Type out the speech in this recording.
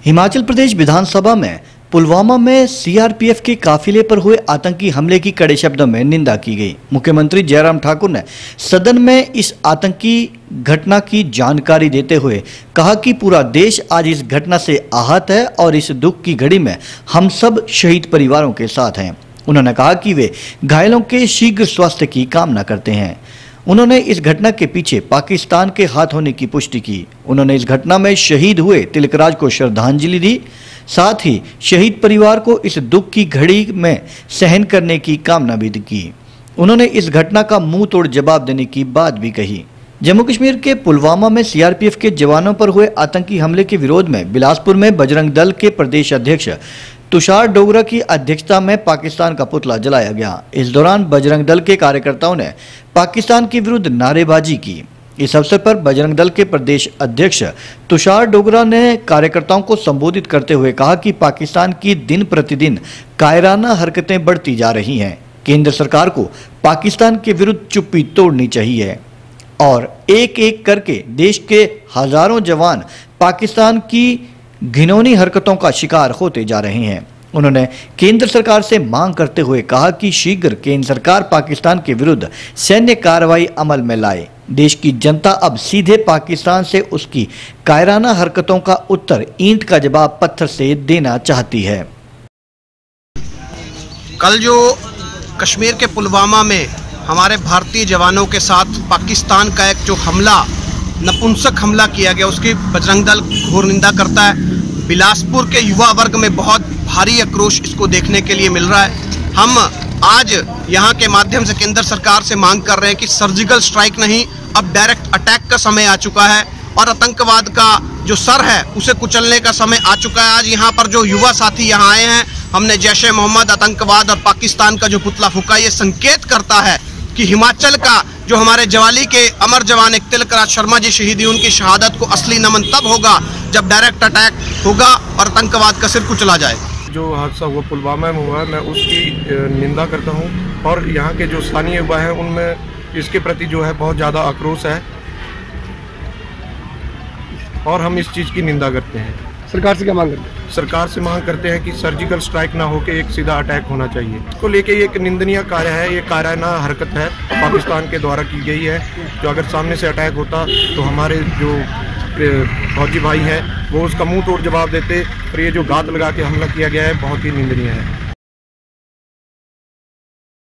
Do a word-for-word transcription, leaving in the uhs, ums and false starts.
हिमाचल प्रदेश विधानसभा में पुलवामा में सीआरपीएफ के काफिले पर हुए आतंकी हमले की कड़े शब्दों में निंदा की गई। मुख्यमंत्री जयराम ठाकुर ने सदन में इस आतंकी घटना की जानकारी देते हुए कहा कि पूरा देश आज इस घटना से आहत है और इस दुख की घड़ी में हम सब शहीद परिवारों के साथ हैं। उन्होंने कहा कि वे घायलों के शीघ्र स्वास्थ्य की कामना करते हैं। उन्होंने इस घटना के पीछे पाकिस्तान के हाथ होने की पुष्टि की। उन्होंने इस घटना में शहीद हुए तिलकराज को श्रद्धांजलि दी, साथ ही शहीद परिवार को इस दुख की घड़ी में सहन करने की कामना भी की। उन्होंने इस घटना का मुंह तोड़ जवाब देने की बात भी कही। जम्मू कश्मीर के पुलवामा में सीआरपीएफ के जवानों पर हुए आतंकी हमले के विरोध में बिलासपुर में बजरंग दल के प्रदेश अध्यक्ष तुषार डोगरा की अध्यक्षता में पाकिस्तान का पुतला जलाया गया। इस दौरान बजरंग दल के कार्यकर्ताओं ने पाकिस्तान के विरुद्ध नारेबाजी की। इस अवसर पर बजरंग दल के प्रदेश अध्यक्ष तुषार डोगरा ने कार्यकर्ताओं को संबोधित करते हुए कहा कि पाकिस्तान की दिन प्रतिदिन कायराना हरकतें बढ़ती जा रही हैं। केंद्र सरकार को पाकिस्तान के विरुद्ध चुप्पी तोड़नी चाहिए और एक एक करके देश के हजारों जवान पाकिस्तान की घिनौनी हरकतों का शिकार होते जा रहे हैं। उन्होंने केंद्र सरकार से मांग करते हुए कहा कि शीघ्र केंद्र सरकार पाकिस्तान के विरुद्ध सैन्य कार्रवाई अमल में लाए। देश की जनता अब सीधे पाकिस्तान से उसकी कायराना हरकतों का उत्तर ईंट का जवाब पत्थर से देना चाहती है। कल जो कश्मीर के पुलवामा में हमारे भारतीय जवानों के साथ पाकिस्तान का एक जो हमला, नपुंसक हमला किया गया, उसकी बजरंग दल घोर निंदा करता है। बिलासपुर के युवा वर्ग में बहुत भारी आक्रोश इसको देखने के लिए मिल रहा है। हम आज यहाँ के माध्यम से केंद्र सरकार से मांग कर रहे हैं कि सर्जिकल स्ट्राइक नहीं, अब डायरेक्ट अटैक का समय आ चुका है और आतंकवाद का जो सर है उसे कुचलने का समय आ चुका है। आज यहाँ पर जो युवा साथी यहाँ आए हैं, हमने जैश ए मोहम्मद, आतंकवाद और पाकिस्तान का जो पुतला फूंका, ये संकेत करता है कि हिमाचल का जो हमारे जवाली के अमर जवान एक तिलकराज शर्मा जी शहीद हुए, उनकी शहादत को असली नमन तब होगा जब डायरेक्ट अटैक होगा और आतंकवाद का सिर कुचला जाए। जो हादसा हुआ पुलवामा में हुआ, मैं उसकी निंदा करता हूं और यहाँ के जो स्थानीय युवा हैं उनमें इसके प्रति जो है बहुत ज़्यादा आक्रोश है और हम इस चीज़ की निंदा करते हैं। सरकार से क्या मांग करते हैं? सरकार से मांग करते हैं कि सर्जिकल स्ट्राइक ना होकर एक सीधा अटैक होना चाहिए। इसको लेके ये एक निंदनीय कार्य है, ये कायराना हरकत है पाकिस्तान के द्वारा की गई है। जो अगर सामने से अटैक होता तो हमारे जो फौजी भाई हैं वो उसका मुंह तोड़ जवाब देते और ये जो घात लगा के हमला किया गया है बहुत ही निंदनीय है।